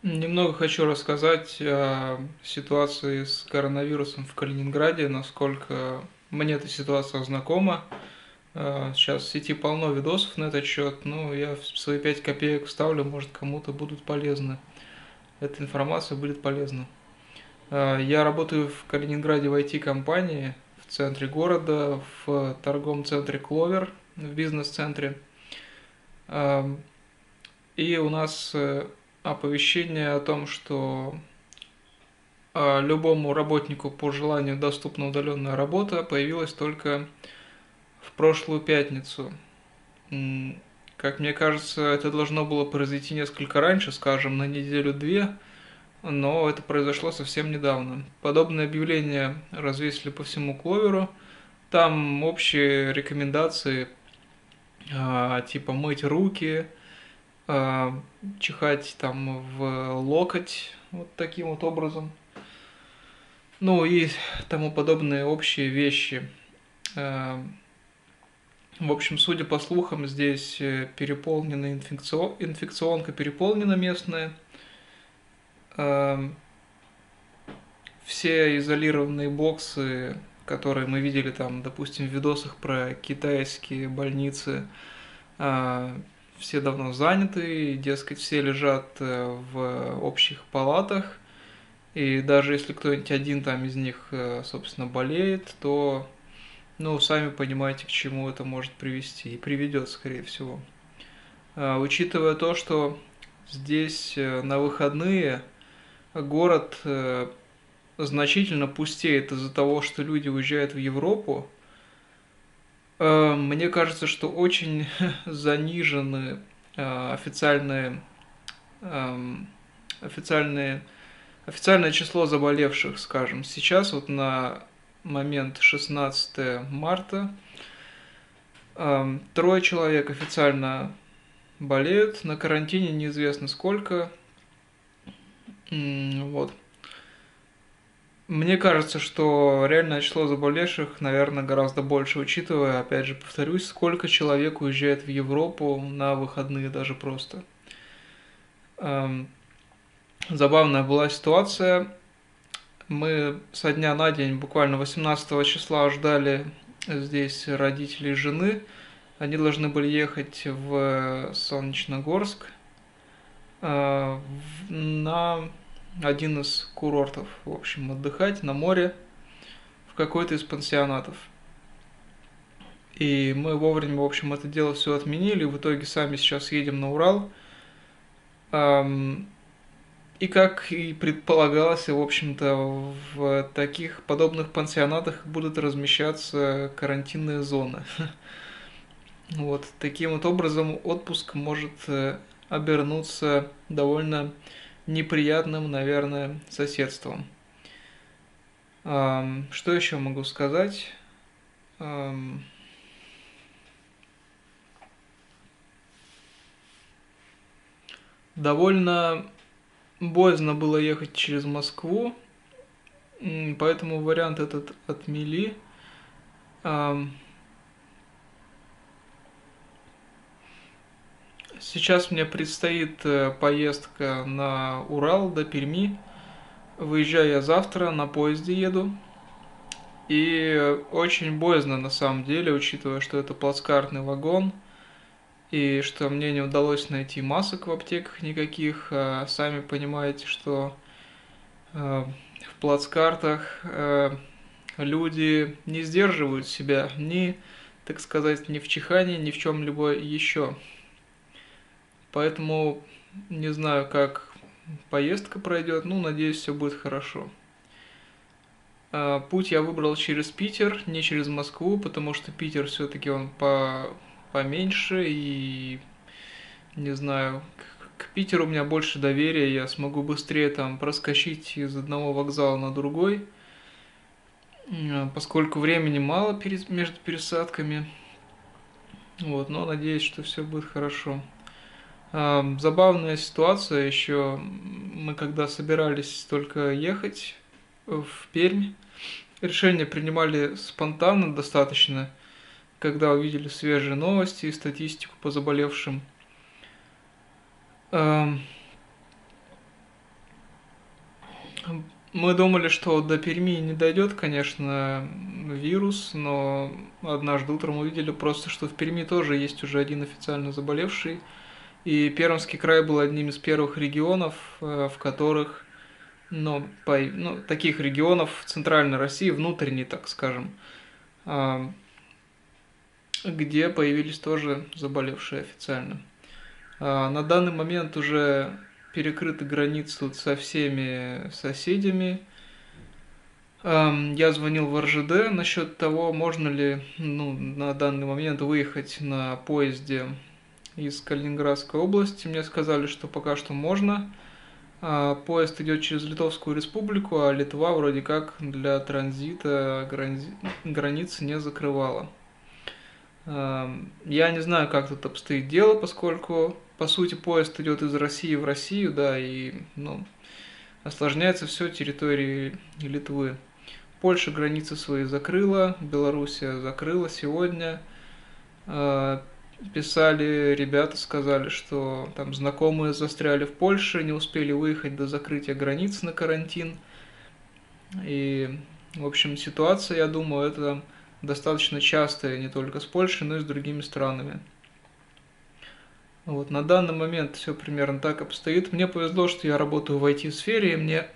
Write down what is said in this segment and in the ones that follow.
Немного хочу рассказать о ситуации с коронавирусом в Калининграде, насколько мне эта ситуация знакома. Сейчас в сети полно видосов на этот счет, но я свои 5 копеек вставлю, может кому-то будут полезны. Эта информация будет полезна. Я работаю в Калининграде в IT-компании в центре города, в торговом центре Кловер, в бизнес-центре. И у нас оповещение о том, что любому работнику по желанию доступна удаленная работа, появилась только в прошлую пятницу. Как мне кажется, это должно было произойти несколько раньше, скажем, на неделю-две, но это произошло совсем недавно. Подобное объявление развесили по всему Кловеру. Там общие рекомендации, типа мыть руки, чихать там в локоть, вот таким вот образом. Ну и тому подобные общие вещи. В общем, судя по слухам, здесь переполнена инфекционка переполнена местная. Все изолированные боксы, которые мы видели там, допустим, в видосах про китайские больницы, все давно заняты, дескать, все лежат в общих палатах. И даже если кто-нибудь один там из них, собственно, болеет, то, ну, сами понимаете, к чему это может привести. И приведет, скорее всего. Учитывая то, что здесь на выходные город значительно пустеет из-за того, что люди уезжают в Европу, мне кажется, что очень занижены официальные, эм, официальные официальное число заболевших, скажем, сейчас, вот на момент 16 марта, трое человек официально болеют, на карантине неизвестно сколько. Вот. Мне кажется, что реальное число заболевших, наверное, гораздо больше, учитывая, опять же, повторюсь, сколько человек уезжает в Европу на выходные даже просто. Забавная была ситуация. Мы со дня на день, буквально 18 числа, ждали здесь родителей жены. Они должны были ехать в Солнечногорск на один из курортов, в общем, отдыхать на море в какой-то из пансионатов. И мы вовремя, в общем, это дело все отменили. В итоге сами сейчас едем на Урал. И как и предполагалось, в общем-то, в таких подобных пансионатах будут размещаться карантинные зоны. Вот таким вот образом отпуск может обернуться довольно неприятным, наверное, соседством. Что еще могу сказать? Довольно боязно было ехать через Москву, поэтому вариант этот отмели. Сейчас мне предстоит поездка на Урал до Перми. Выезжаю я завтра, на поезде еду. И очень боязно на самом деле, учитывая, что это плацкартный вагон, и что мне не удалось найти масок в аптеках никаких. Сами понимаете, что в плацкартах люди не сдерживают себя ни, так сказать, ни в чихании, ни в чем-либо еще. Поэтому не знаю, как поездка пройдет, ну, надеюсь, все будет хорошо. Путь я выбрал через Питер, не через Москву, потому что Питер все-таки он поменьше, и не знаю, к Питеру у меня больше доверия, я смогу быстрее там проскочить из одного вокзала на другой, поскольку времени мало между пересадками. Вот, но надеюсь, что все будет хорошо. Забавная ситуация еще, мы когда собирались только ехать в Пермь, решение принимали спонтанно достаточно, когда увидели свежие новости и статистику по заболевшим. Мы думали, что до Перми не дойдет, конечно, вирус, но однажды утром увидели просто, что в Перми тоже есть уже один официально заболевший. И Пермский край был одним из первых регионов, в которых, таких регионов в центральной России, внутренней, так скажем, а, где появились тоже заболевшие официально. На данный момент уже перекрыты границы тут со всеми соседями. Я звонил в РЖД насчет того, можно ли на данный момент выехать на поезде из Калининградской области. Мне сказали, что пока что можно. Поезд идет через Литовскую республику, а Литва вроде как для транзита границы не закрывала. Я не знаю, как тут обстоит дело, поскольку, по сути, поезд идет из России в Россию, да, и осложняется все территорией Литвы. Польша границы свои закрыла, Белоруссия закрыла сегодня. Писали ребята, сказали, что там знакомые застряли в Польше, не успели выехать до закрытия границ на карантин. И, в общем, ситуация, я думаю, это достаточно частая не только с Польшей, но и с другими странами. Вот, на данный момент все примерно так обстоит. Мне повезло, что я работаю в IT-сфере, и мне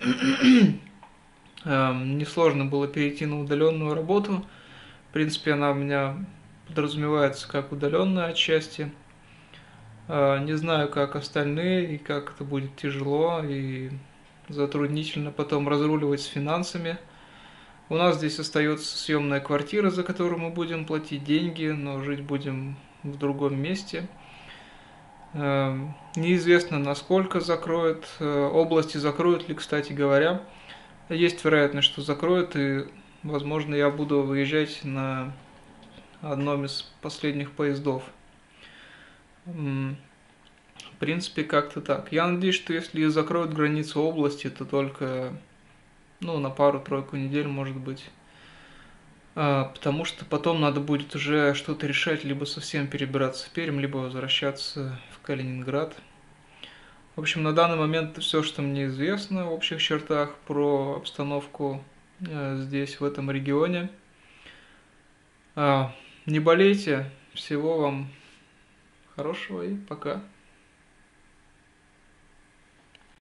несложно было перейти на удаленную работу. В принципе, она у меня подразумевается как удаленная отчасти. Не знаю, как остальные, и как это будет тяжело и затруднительно потом разруливать с финансами. У нас здесь остается съемная квартира, за которую мы будем платить деньги, но жить будем в другом месте. Неизвестно, насколько закроют, области закроют ли, кстати говоря. Есть вероятность, что закроют, и, возможно, я буду выезжать на одном из последних поездов. В принципе, как-то так. Я надеюсь, что если закроют границу области, то только на пару-тройку недель, может быть. Потому что потом надо будет уже что-то решать, либо совсем перебираться в Пермь, либо возвращаться в Калининград. В общем, на данный момент это все, что мне известно в общих чертах про обстановку здесь, в этом регионе. Не болейте, всего вам хорошего и пока.